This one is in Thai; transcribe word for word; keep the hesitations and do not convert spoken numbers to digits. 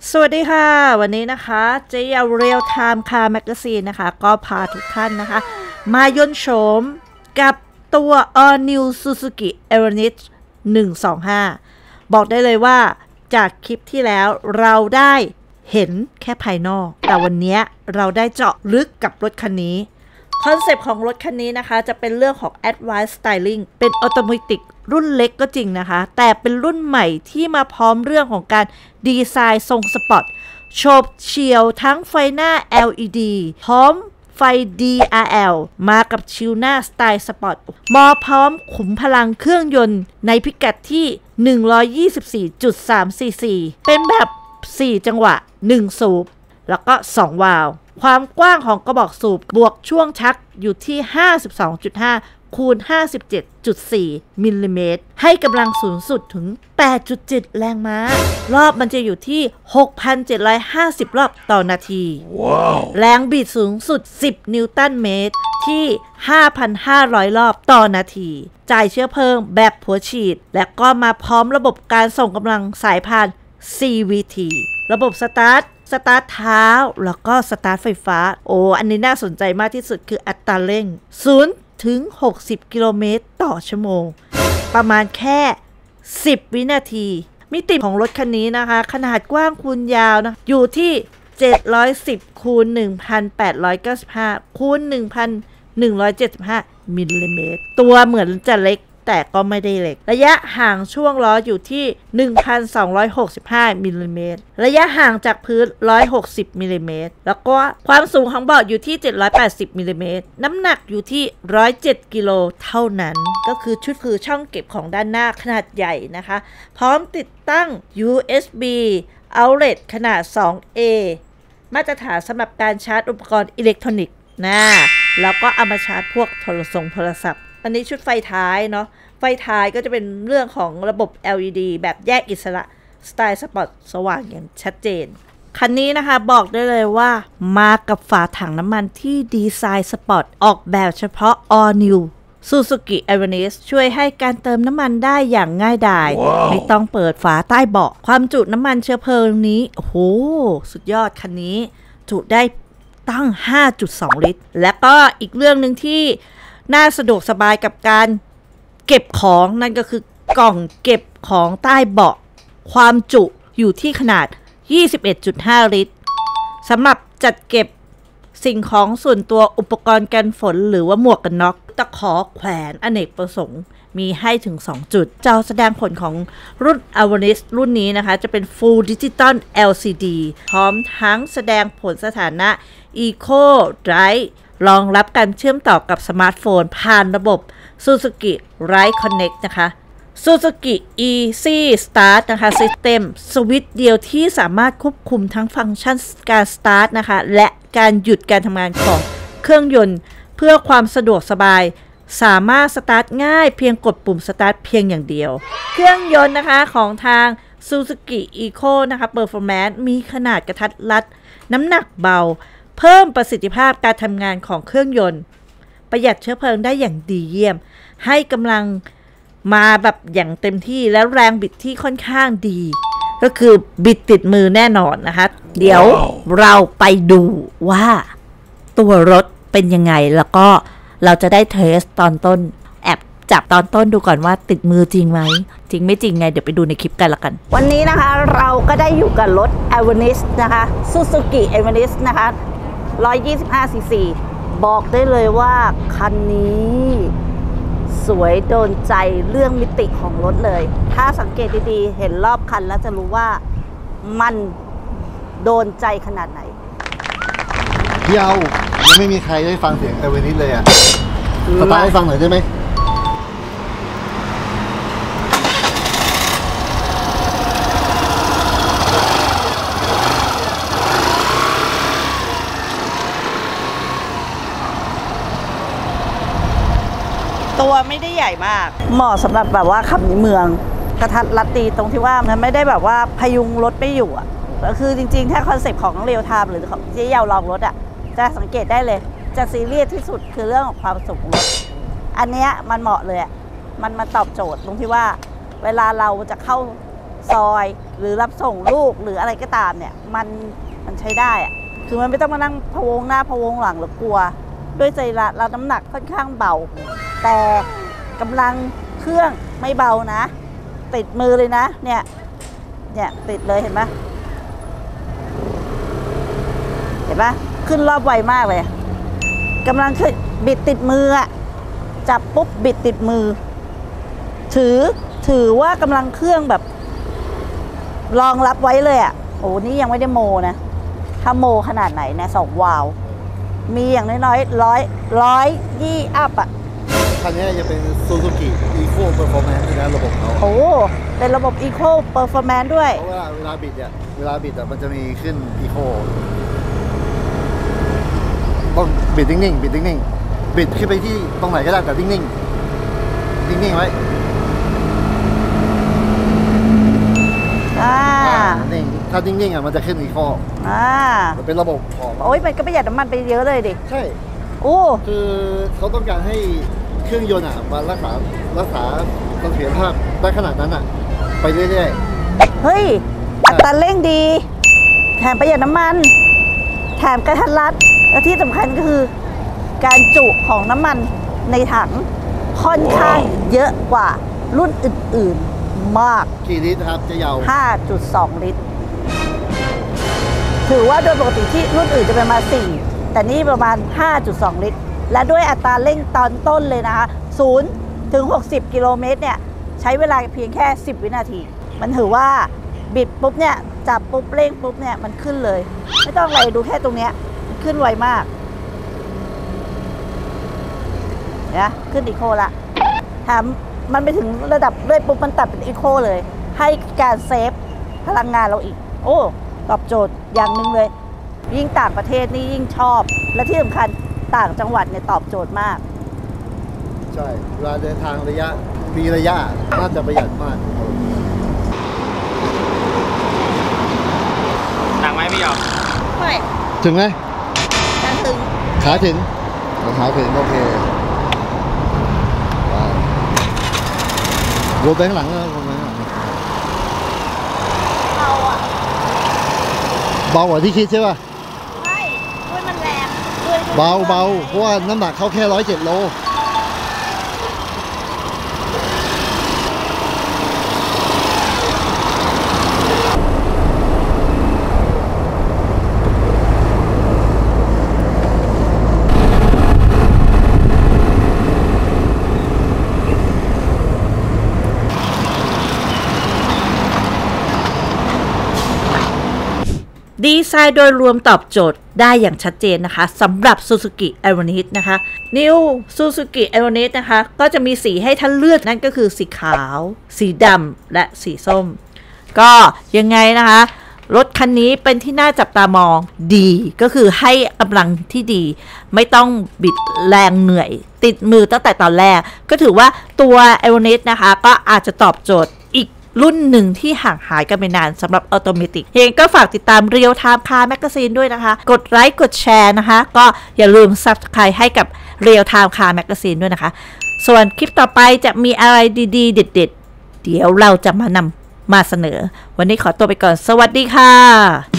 สวัสดีค่ะวันนี้นะคะเจ๊ยาวเรียลไทม์คาร์แมกซีนนะคะก็พาทุกท่านนะคะมายนโฉมกับตัว All New Suzuki Ernis หนึ่งสองห้าบอกได้เลยว่าจากคลิปที่แล้วเราได้เห็นแค่ภายนอกแต่วันนี้เราได้เจาะลึกกับรถคันนี้คอนเซปต์ของรถคันนี้นะคะจะเป็นเรื่องของ Advanced Styling เป็น Automatic รุ่นเล็กก็จริงนะคะแต่เป็นรุ่นใหม่ที่มาพร้อมเรื่องของการดีไซน์ทรงสปอร์ตโฉบเฉี่ยวทั้งไฟหน้า แอล อี ดี พร้อมไฟ ดี อาร์ แอล มากับชิลหน้าสไตล์สปอร์ตมอพร้อมขุมพลังเครื่องยนต์ในพิกัดที่ หนึ่งร้อยยี่สิบสี่จุดสาม ซี ซี เป็นแบบ สี่ จังหวะ หนึ่ง สูบแล้วก็ สอง วาล์วความกว้างของกระบอกสูบบวกช่วงชักอยู่ที่ ห้าสิบสองจุดห้า คูณ ห้าสิบเจ็ดจุดสี่ มิลลิเมตรให้กำลังสูงสุดถึง แปดจุดเจ็ด แรงม้ารอบมันจะอยู่ที่ หกพันเจ็ดร้อยห้าสิบ รอบต่อนาที wow. แรงบิดสูงสุด สิบ นิวตันเมตรที่ ห้าพันห้าร้อย รอบต่อนาทีจ่ายเชื้อเพลิงแบบหัวฉีดและก็มาพร้อมระบบการส่งกำลังสายพาน ซี วี ที ระบบสตาร์ทสตาร์ทเท้าแล้วก็สตาร์ทไฟฟ้าโอ้อันนี้น่าสนใจมากที่สุดคืออัตราเร่งศูนย์ถึงหกสิบกิโลเมตรต่อชั่วโมงประมาณแค่สิบวินาทีมิติของรถคันนี้นะคะขนาดกว้างคูณยาวนะอยู่ที่เจ็ดร้อยสิบคูณ หนึ่งพันแปดร้อยเก้าสิบห้า คูณ หนึ่งพันหนึ่งร้อยเจ็ดสิบห้า มิลลิเมตรตัวเหมือนจะเล็กแต่ก็ไม่ได้เล็กระยะห่างช่วงล้ออยู่ที่ หนึ่งพันสองร้อยหกสิบห้า มิลลิเมตรระยะห่างจากพื้นหนึ่งร้อยหกสิบมิลลิเมตรแล้วก็ความสูงของเบาะอยู่ที่เจ็ดร้อยแปดสิบมิลลิเมตรน้ำหนักอยู่ที่หนึ่งร้อยเจ็ดกิโลเท่านั้นก็คือชุดคือช่องเก็บของด้านหน้าขนาดใหญ่นะคะพร้อมติดตั้ง ยู เอส บี Outlet ขนาด สอง เอ มาตรฐานสำหรับการชาร์จอุปกรณ์อิเล็กทรอนิกส์นะแล้วก็เอามาชาร์จพวกโทรศัพท์โทรศัพท์อันนี้ชุดไฟท้ายเนาะไฟท้ายก็จะเป็นเรื่องของระบบ แอล อี ดี แบบแยกอิสระสไตล์สปอร์ตสว่างอย่างชัดเจนคันนี้นะคะบอกได้เลยว่ามากับฝาถังน้ำมันที่ดีไซน์สปอร์ตออกแบบเฉพาะ All New Suzuki Ernis ช่วยให้การเติมน้ำมันได้อย่างง่ายดาย wow. ไม่ต้องเปิดฝาใต้เบาะความจุน้ำมันเชื้อเพลิงนี้โอ้โหสุดยอดคันนี้จุได้ตั้ง ห้าจุดสอง ลิตรและก็อีกเรื่องหนึ่งที่น่าสะดวกสบายกับการเก็บของนั่นก็คือกล่องเก็บของใต้เบาะความจุอยู่ที่ขนาด ยี่สิบเอ็ดจุดห้า ลิตรสำหรับจัดเก็บสิ่งของส่วนตัวอุปกรณ์กันฝนหรือว่าหมวกกันน็อกตะขอแขวนอเนกประสงค์มีให้ถึงสองจุดจอแสดงผลของรุ่น Ernis รุ่นนี้นะคะจะเป็น Full Digital แอล ซี ดี พร้อมทั้งแสดงผลสถานะ Eco Drive รองรับการเชื่อมต่อกับสมาร์ทโฟนผ่านระบบ Suzuki Ride Connect นะคะ Suzuki Easy Start นะคะ System สวิตช์เดียวที่สามารถควบคุมทั้งฟังก์ชันการ Start นะคะและการหยุดการทำงานของเครื่องยนต์เพื่อความสะดวกสบายสามารถสตาร์ทง่ายเพียงกดปุ่มสตาร์ทเพียงอย่างเดียวเครื่องยนต์นะคะของทาง Suzuki Eco นะคะ Performance มีขนาดกระทัดรัดน้ำหนักเบาเพิ่มประสิทธิภาพการทำงานของเครื่องยนต์ประหยัดเชื้อเพลิงได้อย่างดีเยี่ยมให้กำลังมาแบบอย่างเต็มที่และแรงบิดที่ค่อนข้างดีก็คือบิดติดมือแน่นอนนะคะเดี๋ยว wow. เราไปดูว่าตัวรถเป็นยังไงแล้วก็เราจะได้เทสตอนต้นแอบจับตอนต้นดูก่อนว่าติดมือจริงไหมจริงไม่จริงไงเดี๋ยวไปดูในคลิปกันละกันวันนี้นะคะเราก็ได้อยู่กับรถ Ernis นะคะ Suzuki Ernis นะคะหนึ่งร้อยยี่สิบห้าซีซีบอกได้เลยว่าคันนี้สวยโดนใจเรื่องมิติของรถเลยถ้าสังเกตดีๆเห็นรอบคันแล้วจะรู้ว่ามันโดนใจขนาดไหนพี่เอายังไม่มีใครได้ฟังเสียง Ernis เลยอ่ะสตาร์ทให้ฟังหน่อยได้ไหมตัวไม่ได้ใหญ่มากเหมาะสำหรับแบบว่าขับในเมืองกระทัดรัดดีตรงที่ว่ามันไม่ได้แบบว่าพยุงรถไม่อยู่อ่ะก็คือจริงๆถ้าคอนเซ็ปต์ของเรียลไทม์หรือของเจ๊ยาวลองรถอ่ะจะสังเกตได้เลยจะซีเรียสที่สุดคือเรื่องของความสุขของรถอันเนี้ยมันเหมาะเลยอ่ะมันมาตอบโจทย์ตรงที่ว่าเวลาเราจะเข้าซอยหรือรับส่งลูกหรืออะไรก็ตามเนี่ยมันมันใช้ได้อะคือมันไม่ต้องมานั่งพะวงหน้าพะวงหลังหรือกลัวด้วยใจละเราน้ำหนักค่อนข้างเบาแต่กำลังเครื่องไม่เบานะติดมือเลยนะเนี่ยเนี่ยติดเลยเห็นไหมเห็นปะขึ้นรอบไวมากเลยกำลังขึ้นบิดติดมืออะจับปุ๊บบิดติดมือถือถือว่ากำลังเครื่องแบบรองรับไว้เลยอะโอ้นี่ยังไม่ได้โมนะถ้าโมขนาดไหนนะสองวาล์วมีอย่างน้อยๆร้อยร้อยยี่อัพอะคันนี้จะเป็น Suzuki Eco Performance นะระบบเขาโอ้เป็นระบบ Eco Performance ด้วยเพราะว่าเวลาบิดอะเวลาบิดอะมันจะมีขึ้น Eco ต้องบิดนิ่งๆบิดนิ่งๆบิดขึ้นไปที่ตรงไหนก็ได้แต่นิ่งๆนิ่งๆไว้อ่านิ่งถ้านิ่งๆอ่ะมันจะขึ้นอีโคอ่ามันเป็นระบบของโอ้ยมันก็ประหยัดน้ำมันไปเยอะเลยดิใช่โอ้คือเขาต้องการให้เครื่องยนต์อ่ะมารักษารักษาเสถียรภาพได้ขนาดนั้นอ่ะไปเรื่อยๆเฮ้ยอัตราเร่งดีแถมประหยัดน้ำมันแถมกระทัดรัดและที่สำคัญก็คือการจุของน้ำมันในถังค่อนข้างเยอะกว่ารุ่นอื่นๆมากกี่ลิตรครับจะยาวห้าจุดสอง ลิตรถือว่าโดยปกติที่รุ่นอื่นจะเป็นมาสี่แต่นี่ประมาณ ห้าจุดสอง ลิตรและด้วยอัตราเร่งตอนต้นเลยนะคะศูนย์ถึงหกสิบกิโลเมตรเนี่ยใช้เวลาเพียงแค่สิบวินาทีมันถือว่าบิดปุ๊บเนี่ยจับปุ๊บเร่งปุ๊บเนี่ยมันขึ้นเลยไม่ต้องอะไรดูแค่ตรงเนี้ยขึ้นไวมากเนี่ยขึ้นอีโคละแถมมันไปถึงระดับเรื่อยปุ๊บมันตัดเป็นอีโคเลยให้การเซฟพลังงานเราอีกโอ้ตอบโจทย์อย่างหนึ่งเลยยิ่งต่างประเทศนี่ยิ่งชอบและที่สำคัญต่างจังหวัดเนี่ยตอบโจทย์มากใช่เวลาเดินทางระยะมีระยะน่าจะประหยัดมากหนักไหมพี่หยอกไม่ถึงไหมขาถึงขาถึงขาถึงโอเครถไปข้างหลังเลยผมนะเบาอ่ะเบากว่าที่คิดใช่ป่ะใช่ด้วยมันแรงเบาเบาเพราะว่าน้ำหนักเขาแค่ร้อยเจ็ดโลดีไซน์โดยรวมตอบโจทย์ได้อย่างชัดเจนนะคะสำหรับ Suzuki Aeronis นะคะ New Suzuki Aeronis นะคะก็จะมีสีให้ท่านเลือกนั่นก็คือสีขาวสีดำและสีส้มก็ยังไงนะคะรถคันนี้เป็นที่น่าจับตามองดีก็คือให้กำลังที่ดีไม่ต้องบิดแรงเหนื่อยติดมือตั้งแต่ตอนแรกก็ถือว่าตัว Aeronis นะคะก็อาจจะตอบโจทย์อีกรุ่นหนึ่งที่ห่างหายกันไปนานสำหรับออโตเมติกเองก็ฝากติดตาม Real Time Car Magazine ด้วยนะคะกดไลค์กดแชร์นะคะก็อย่าลืม Subscribe ให้กับ Real Time Car Magazine ด้วยนะคะส่วนคลิปต่อไปจะมีอะไรดีๆเด็ดๆเดี๋ยวเราจะมานำมาเสนอวันนี้ขอตัวไปก่อนสวัสดีค่ะ